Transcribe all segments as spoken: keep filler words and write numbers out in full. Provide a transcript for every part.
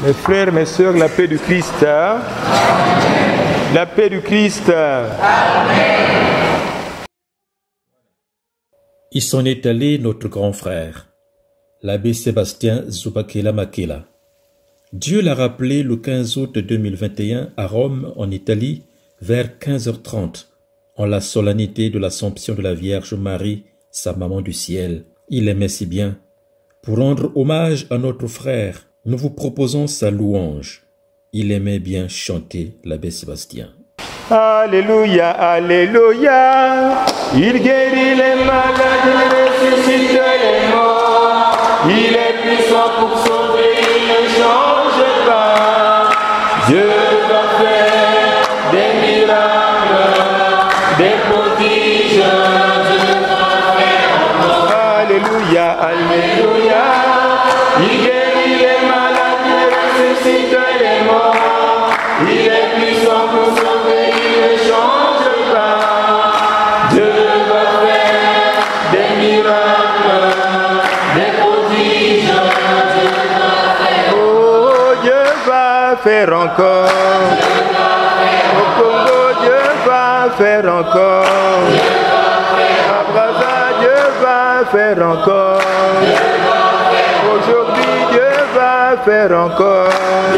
Mes frères, mes sœurs, la paix du Christ. Amen. La paix du Christ. Amen. Il s'en est allé notre grand frère, l'abbé Sébastien Zubakela Makela. Dieu l'a rappelé le quinze août deux mille vingt et un à Rome, en Italie, vers quinze heures trente, en la solennité de l'Assomption de la Vierge Marie, sa maman du ciel. Il aimait si bien. Pour rendre hommage à notre frère, nous vous proposons sa louange. Il aimait bien chanter l'abbé Sébastien. Alléluia, alléluia. Il guérit les malades, il ressuscite les morts. Il est puissant pour sauver, il ne change pas. Dieu va faire des miracles, des prodiges. Dieu va faire encore. Alléluia, alléluia. Il guérit les malades, il ressuscite les morts. Il est puissant pour sauver, il ne change pas. Dieu va faire des miracles, des prodiges. Dieu va faire. Oh, Dieu va faire encore. Au Congo, Dieu va faire encore. À Brazzaville, Dieu va faire encore. Aujourd'hui, Dieu va faire encore.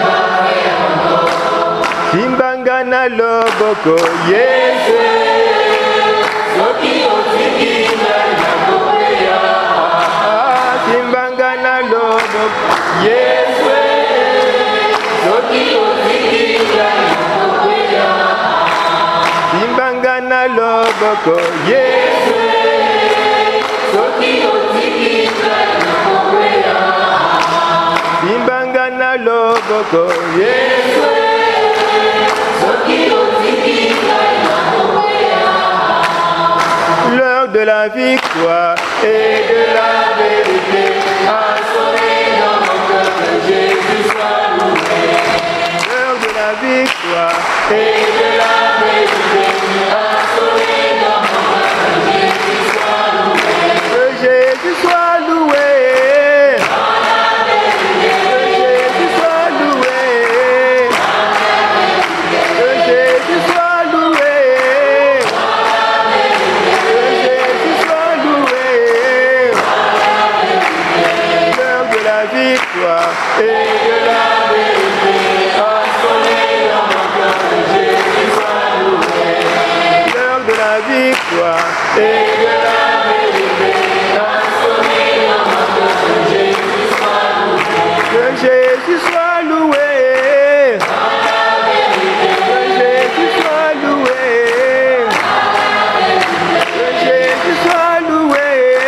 Simbangana loboko yese soki otikina yakoya. Simbangana loboko yese soki otikina yakoya. Simbangana loboko yese soki otikina yakoya. Simbangana loboko yese. L'heure de la victoire et de la vérité a sonné dans mon cœur, que Jésus soit loué. L'heure de la victoire et de la vérité a sonné dans mon cœur, que Jésus soit loué. Que Jésus soit loué. Et de la vérité a sonné dans mon cœur, que Jésus soit loué. L'heure de la victoire et de la vérité a sonné dans mon cœur, que Jésus soit loué. Que Jésus soit loué. Que Jésus soit loué. Que Jésus soit loué.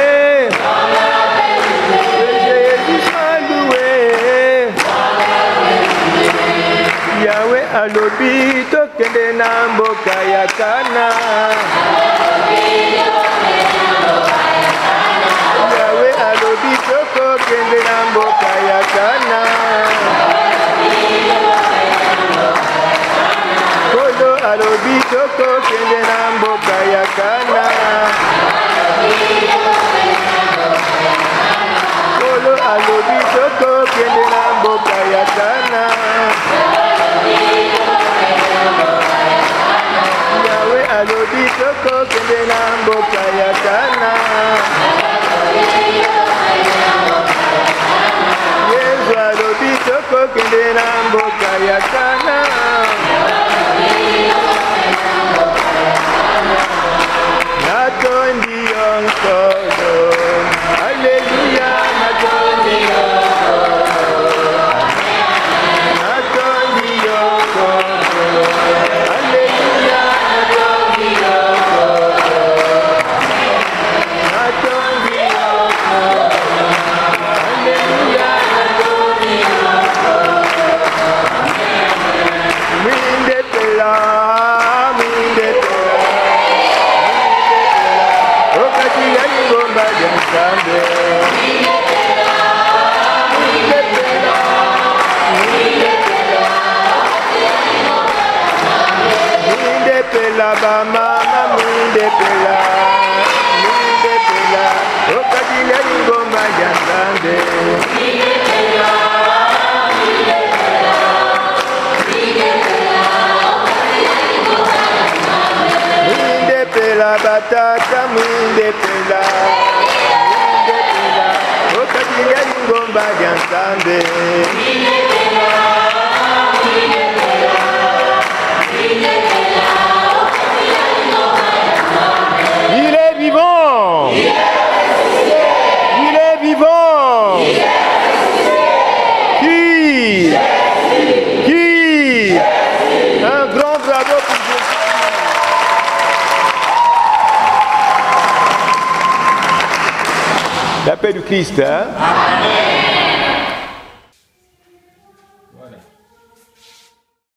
Yahweh alobi tokende na mboka ya Kana. Yahweh alobi tokende na mboka ya Kana. Kolo alobi tokende na mboka ya Kana. Kolo alobi tokende na mboka ya Kana. Yahweh alobi tokende na mboka ya Kana. Yesu alobi tokende na mboka ya Kana. Natondi yonkolo. Alleluia, natondi yonkolo. Natondi yonkolo. Alleluia, natondi yonkolo. Natondi yonkolo. Alleluia, natondi yonkolo. Minde pela, minde pela, minde pela. Okati ya ngomba ya Nzambe. Minde pela, minde pela, minde pela. Minde pela ba mama, minde pela, minde pela. Okati ya ngomba ya Nzambe. Minde pela, minde batata mwindepela mwindepela okatinga ingomba lya Nzambe. Il est vivant. Il est vivant. Qui? Qui? Un grand bravo pour Jésus. La paix du Christ, hein? Amen.